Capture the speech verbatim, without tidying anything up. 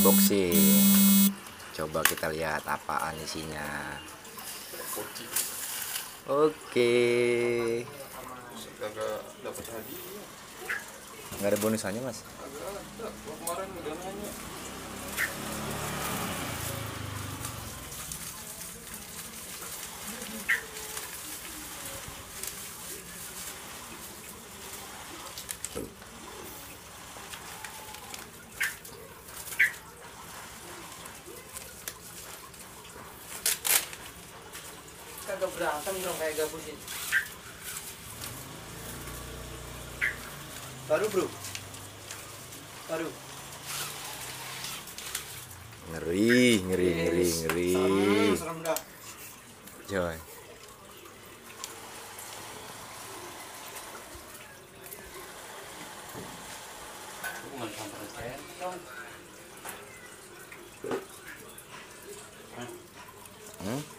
unboxing. Coba kita lihat apaan isinya. Oke. Nggak ada bonusannya, Mas? Kagak berantem dong kayak gabusin. Baru bro, baru. Ngeri, ngeri, ngeri, ngeri. Serem, serem dah. Coy. Hmm?